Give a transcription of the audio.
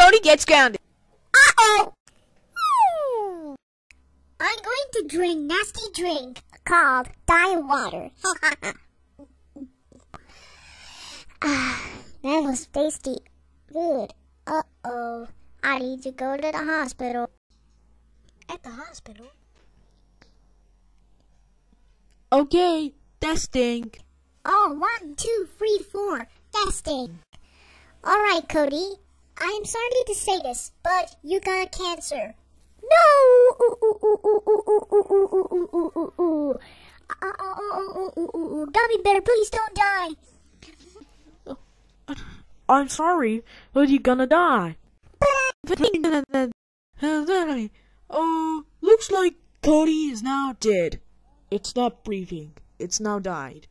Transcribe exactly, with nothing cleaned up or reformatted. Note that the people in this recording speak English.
Cody gets grounded. Uh-oh! I'm going to drink nasty drink called diet water. Ah, that was tasty. Good. Uh-oh. I need to go to the hospital. At the hospital? Okay, testing. Oh, one, two, three, four. Testing. Alright, Cody. I am sorry to say this, but you got cancer. No! Ooh, ooh, ooh, ooh, ooh, ooh, ooh, ooh, ooh, ooh, ooh, ooh. Uh, uh, uh, uh, uh, uh, uh. Gummy bear, please don't die. I'm sorry, but you're gonna die. Oh, looks like Cody is now dead. It's not breathing. It's now died.